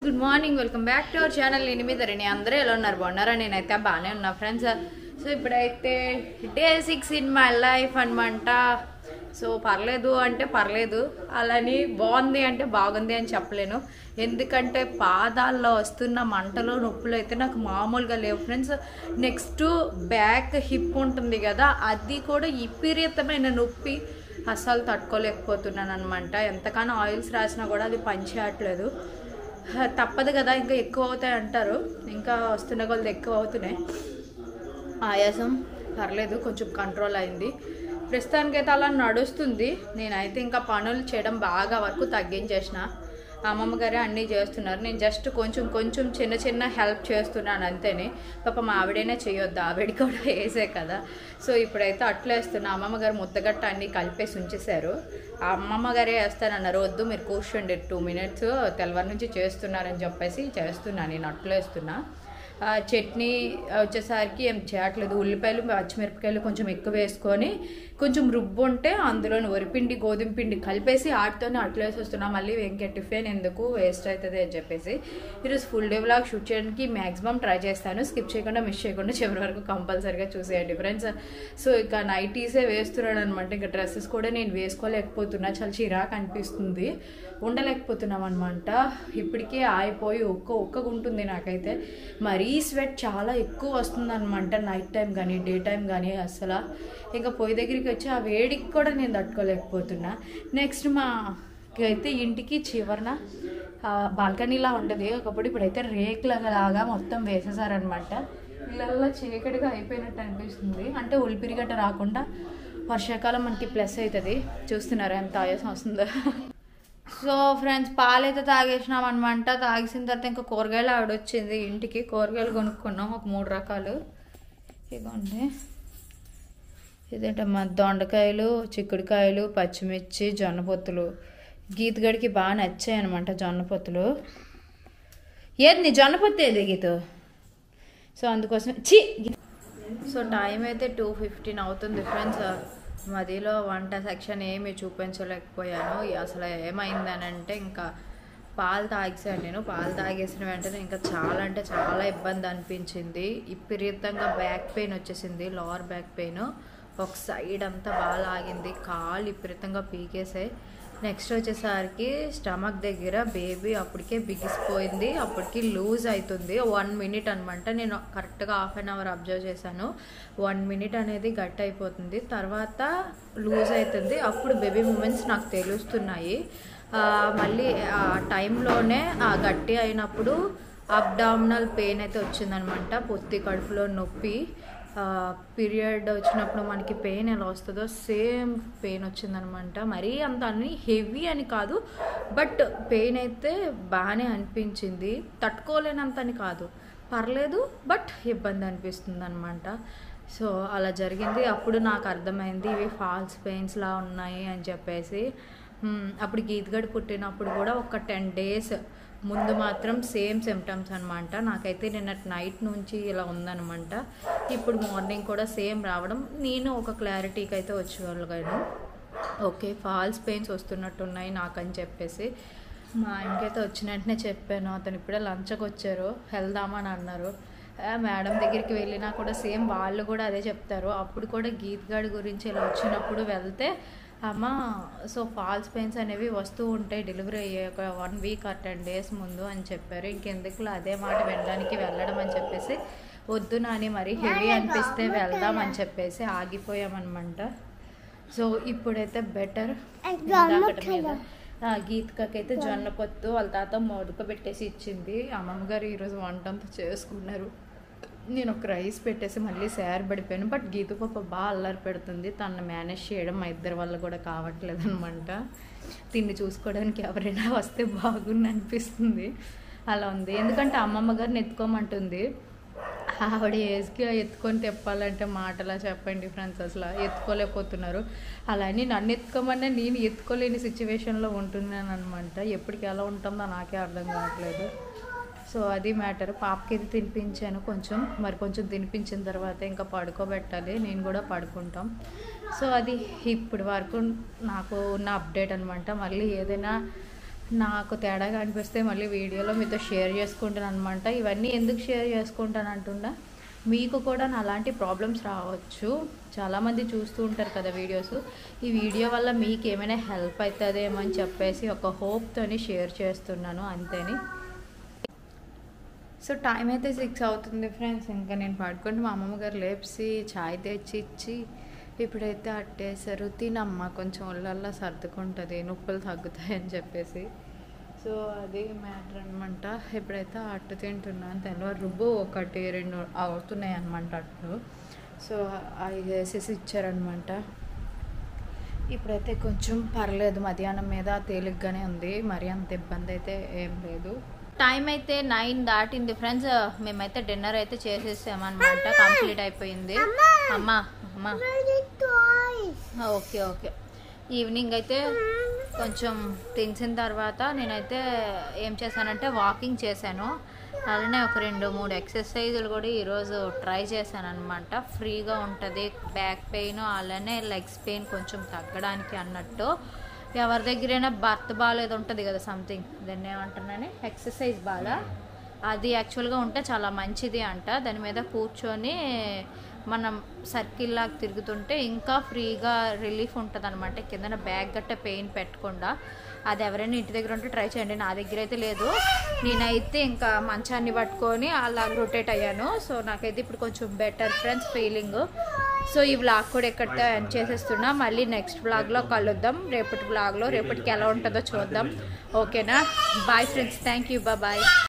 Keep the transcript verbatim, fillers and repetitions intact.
Good morning, welcome back to our channel. నేను మీ ధరణి. అందరూ ఎలా ఉన్నారు? బాగున్నారా? నేనైతే బాగానే ఉన్నా ఫ్రెండ్స్. సో ఇప్పుడైతే day six in my life అనమాట. సో పర్లేదు అంటే పర్లేదు, అలాని బాగుంది అంటే బాగుంది అని చెప్పలేను. ఎందుకంటే పాదాల్లో వస్తున్న మంటలు నొప్పులు అయితే నాకు మామూలుగా లేవు ఫ్రెండ్స్. నెక్స్ట్ బ్యాక్ హిప్ ఉంటుంది కదా, అది కూడా విపరీతమైన నొప్పి, అస్సలు తట్టుకోలేకపోతున్నాను అనమాట. ఎంతగానో ఆయిల్స్ రాసినా కూడా అది పనిచేయట్లేదు. తప్పదు కదా, ఇంకా ఎక్కువ అవుతాయి అంటారు. ఇంకా వస్తున్న కొద్ది ఎక్కువ అవుతున్నాయి. ఆయాసం పర్లేదు, కొంచెం కంట్రోల్ అయింది. ప్రస్తుతానికైతే అలా నడుస్తుంది. నేనైతే ఇంకా పనులు చేయడం బాగా వరకు తగ్గించేసిన. అమ్మమ్మ గారే అన్నీ చేస్తున్నారు, నేను జస్ట్ కొంచెం కొంచెం చిన్న చిన్న హెల్ప్ చేస్తున్నాను అంతేనే. పాప మా ఆవిడైనా చేయొద్దు, ఆవిడ కూడా వేసే కదా. సో ఇప్పుడైతే అట్లా వేస్తున్నా. అమ్మమ్మ గారు ముద్దగట్ట అన్నీ కలిపేసి ఉంచేశారు. ఆ అమ్మమ్మ గారే వేస్తానన్నారు, వద్దు మీరు కూర్చోండి టూ మినిట్స్ తెల్లవారి నుంచి చేస్తున్నారని చెప్పేసి చేస్తున్నా. నేను అట్లా వేస్తున్నా. చట్నీ వచ్చేసరికి ఏం చేయట్లేదు. ఉల్లిపాయలు పచ్చిమిరపకాయలు కొంచెం ఎక్కువ వేసుకొని కొంచెం రుబ్బు ఉంటే అందులో వరిపిండి గోధుమ పిండి కలిపేసి ఆటితోనే అట్లా వేసేస్తున్నా. మళ్ళీ వెంకే టిఫిన్ ఎందుకు వేస్ట్ అవుతుంది అని చెప్పేసి ఈరోజు ఫుల్ డే వ్లాగ్ షూట్ చేయడానికి మ్యాక్సిమం ట్రై చేస్తాను. స్కిప్ చేయకుండా మిస్ చేయకుండా చివరి వరకు కంపల్సరీగా చూసేయండి ఫ్రెండ్స్. సో ఇక నైటీసే వేస్తున్నాడు అనమాట. ఇంకా డ్రెస్సెస్ కూడా నేను వేసుకోలేకపోతున్నా, చాలా చిరాకు అనిపిస్తుంది, ఉండలేకపోతున్నాం అనమాట. ఇప్పటికే ఆగిపోయి ఒక్క ఒక్కగా ఉంటుంది నాకైతే. మరీ స్వెట్ చాలా ఎక్కువ వస్తుంది అనమాట, నైట్ టైం కానీ డే టైం కానీ. అసలు ఇంకా పొయ్యి దగ్గరికి వచ్చి ఆ వేడికి కూడా నేను తట్టుకోలేకపోతున్నా. నెక్స్ట్ మా అయితే ఇంటికి చివరన బాల్కనీలా ఉండదు ఒకప్పుడు, ఇప్పుడైతే రేకులలాగా మొత్తం వేసేసారనమాట. ఇళ్ళల్లో చీకటిగా అయిపోయినట్టు అనిపిస్తుంది. అంటే ఉలిపిరిగట్ట రాకుండా వర్షాకాలం మనకి ప్లస్ అవుతుంది. చూస్తున్నారా ఎంత ఆయాసం వస్తుందో. సో ఫ్రెండ్స్, పాలైతే తాగేసినాం అనమాట. తాగేసిన తర్వాత ఇంకా కూరగాయలు ఆవిడ వచ్చింది ఇంటికి. కూరగాయలు కొనుక్కున్నాం ఒక మూడు రకాలు. ఇదిగోండి, ఇదేంటమ్మా, దొండకాయలు, చిక్కుడుకాయలు, పచ్చిమిర్చి, జొన్న పొత్తులు. గీతగడికి బాగా నచ్చాయి అనమాట జొన్న పొత్తులు. ఏది నీ జొన్న పొత్తు ఏది గీతు? సో అందుకోసం చి సో టైం అయితే టూ ఫిఫ్టీన్ అవుతుంది ఫ్రెండ్స్. మధ్యలో వంట సెక్షన్ ఏమీ చూపించలేకపోయాను. అసలు ఏమైందని అంటే ఇంకా పాలు తాగేసాను నేను. పాలు తాగేసిన వెంటనే ఇంకా చాలా అంటే చాలా ఇబ్బంది అనిపించింది. విపరీతంగా బ్యాక్ పెయిన్ వచ్చేసింది, లోవర్ బ్యాక్ పెయిన్. ఒక సైడ్ అంతా బాగా లాగింది, కాళ్ళు విపరీతంగా పీకేసాయి. నెక్స్ట్ వచ్చేసరికి స్టమక్ దగ్గర బేబీ అప్పటికే బిగిసిపోయింది, అప్పటికి లూజ్ అవుతుంది. వన్ మినిట్ అనమాట, నేను కరెక్ట్గా హాఫ్ అన్ అవర్ అబ్జర్వ్ చేశాను. వన్ మినిట్ అనేది గట్టి అయిపోతుంది, తర్వాత లూజ్ అవుతుంది. అప్పుడు బేబీ మూమెంట్స్ నాకు తెలుస్తున్నాయి. మళ్ళీ ఆ టైంలోనే ఆ గట్టి అయినప్పుడు అబ్డామినల్ పెయిన్ అయితే వచ్చిందనమాట. పొత్తి కడుపులో నొప్పి. పీరియడ్ వచ్చినప్పుడు మనకి పెయిన్ ఎలా వస్తుందో సేమ్ పెయిన్ వచ్చిందనమాట. మరీ అంత అని హెవీ అని కాదు, బట్ పెయిన్ అయితే బాగానే అనిపించింది. తట్టుకోలేనంత అని కాదు, పర్లేదు, బట్ ఇబ్బంది అనిపిస్తుంది అనమాట. సో అలా జరిగింది. అప్పుడు నాకు అర్థమైంది ఇవి ఫాల్స్ పెయిన్స్లా ఉన్నాయి అని చెప్పేసి. అప్పుడు గీతగడి పుట్టినప్పుడు కూడా ఒక టెన్ డేస్ ముందు మాత్రం సేమ్ సిమ్టమ్స్ అనమాట. నాకైతే నిన్న నైట్ నుంచి ఇలా ఉందనమాట. ఇప్పుడు మార్నింగ్ కూడా సేమ్ రావడం, నేను ఒక క్లారిటీకి అయితే వచ్చేవాళ్ళగాను. ఓకే, ఫాల్స్ పెయిన్స్ వస్తున్నట్టున్నాయి నాకు అని చెప్పేసి మా ఆయనకైతే వచ్చిన వెంటనే చెప్పాను. అతను ఇప్పుడే లంచ్కి వచ్చారు, వెళ్దామని అన్నారు. మేడం దగ్గరికి వెళ్ళినా కూడా సేమ్ వాళ్ళు కూడా అదే చెప్తారు. అప్పుడు కూడా గీతగాడి గురించి ఇలా వచ్చినప్పుడు వెళ్తే, అమ్మ సో ఫాల్స్ పెయిన్స్ అనేవి వస్తూ ఉంటాయి డెలివరీ అయ్యే ఒక one week or ten days ముందు అని చెప్పారు. ఇంకెందుకు అదే మాట వినడానికి వెళ్ళడం అని చెప్పేసి, వద్దు నాని మరీ హెవీ అనిపిస్తే వెళ్దాం అని చెప్పేసి ఆగిపోయామన్నమాట. సో ఇప్పుడైతే బెటర్. మీద గీతకైతే జొన్న పొత్తు వాళ్ళ తాత మొదకబెట్టేసి ఇచ్చింది. అమ్మమ్మ గారు ఈరోజు వంట అంతా చేసుకున్నారు. నేను ఒక రైస్ పెట్టేసి మళ్ళీ సేర్ పడిపోయాను. బట్ గీత పాప బాగా అల్లరి పెడుతుంది, తను మేనేజ్ చేయడం మా ఇద్దరి వల్ల కూడా కావట్లేదు అనమాట. తిండి చూసుకోవడానికి ఎవరైనా వస్తే బాగుంది అనిపిస్తుంది, అలా ఉంది. ఎందుకంటే అమ్మమ్మ గారిని ఎత్తుకోమంటుంది. ఆవిడ ఏజ్కి ఎత్తుకొని తెప్పాలంటే మాటలా చెప్పండి ఫ్రెండ్స్, అసలు ఎత్తుకోలేకపోతున్నారు. అలా అని నన్ను ఎత్తుకోమన్నా నేను ఎత్తుకోలేని సిచ్యువేషన్లో ఉంటున్నాను అనమాట. ఎప్పటికి ఎలా ఉంటుందో నాకే అర్థం కావట్లేదు. సో అది మ్యాటర్. పాపకి ఇది తినిపించాను కొంచెం, మరి కొంచెం తినిపించిన తర్వాత ఇంకా పడుకోబెట్టాలి, నేను కూడా పడుకుంటాం. సో అది ఇప్పటి వరకు నాకు ఉన్న అప్డేట్ అనమాట. మళ్ళీ ఏదైనా నాకు తేడాగా అనిపిస్తే మళ్ళీ వీడియోలో మీతో షేర్ చేసుకుంటాను అనమాట. ఇవన్నీ ఎందుకు షేర్ చేసుకుంటాను అంటున్నా, మీకు కూడా అలాంటి ప్రాబ్లమ్స్ రావచ్చు. చాలామంది చూస్తూ ఉంటారు కదా వీడియోస్. ఈ వీడియో వల్ల మీకు ఏమైనా హెల్ప్ అవుతుందేమో అని చెప్పేసి ఒక హోప్తోని షేర్ చేస్తున్నాను అంతేని. సో టైం అయితే సిక్స్ అవుతుంది ఫ్రెండ్స్. ఇంకా నేను పడుకుంటే మా అమ్మమ్మ గారు లేపి ఛాయ్ తెచ్చి ఇచ్చి ఇప్పుడైతే అట్టేసారు. తినమ్మ కొంచెం ఒళ్ళల్లా సర్దుకుంటుంది, నొప్పులు తగ్గుతాయని చెప్పేసి. సో అది మ్యాటర్ అనమాట. ఇప్పుడైతే అట్టు తింటున్నాను. తెల్లవారు రుబ్బు ఒకటి రెండు అవుతున్నాయి అనమాట అట్లు. సో అవి వేసేసి ఇచ్చారనమాట. ఇప్పుడైతే కొంచెం పర్లేదు, మధ్యాహ్నం మీద తేలిగ్గానే ఉంది, మరి అంత ఇబ్బంది అయితే ఏం లేదు. టైం అయితే నైన్ దాటింది ఫ్రెండ్స్. మేమైతే డిన్నర్ అయితే చేసేసామన్నమాట, కంప్లీట్ అయిపోయింది. అమ్మా అమ్మా ఓకే ఓకే. ఈవినింగ్ అయితే కొంచెం తినిసిన తర్వాత నేనైతే ఏం చేశానంటే వాకింగ్ చేశాను. అలానే ఒక రెండు మూడు ఎక్సర్సైజులు కూడా ఈరోజు ట్రై చేశాను అనమాట. ఫ్రీగా ఉంటుంది, బ్యాక్ పెయిన్ అలానే లెగ్స్ పెయిన్ కొంచెం తగ్గడానికి అన్నట్టు. ఎవరి దగ్గరైనా బర్త్ బాల్ ఏదో ఉంటుంది కదా, సంథింగ్ దాన్ని ఏమంటున్నాను, ఎక్సర్సైజ్ బాల్, అది యాక్చువల్గా ఉంటే చాలా మంచిది అంట. దాని మీద కూర్చొని మనం సర్కిల్ లాగా తిరుగుతుంటే ఇంకా ఫ్రీగా రిలీఫ్ ఉంటుంది అనమాట. కింద బ్యాక్ గట్ట పెయిన్ పెట్టకుండా. అది ఎవరైనా ఇంటి దగ్గర ఉంటే ట్రై చేయండి. నా దగ్గర అయితే లేదు, నేనైతే ఇంకా మంచాన్ని పట్టుకొని అలా రొటేట్ అయ్యాను. సో నాకైతే ఇప్పుడు కొంచెం బెటర్ ఫ్రెండ్స్ ఫీలింగ్. సో ఈ వ్లాగ్ కూడా ఎక్కడ ఎండ్ చేసేస్తున్నా. మళ్ళీ నెక్స్ట్ వ్లాగ్లో కలుద్దాం. రేపటి వ్లాగ్లో రేపటికి ఎలా ఉంటుందో చూద్దాం. ఓకేనా? Bye friends, thank you, bye.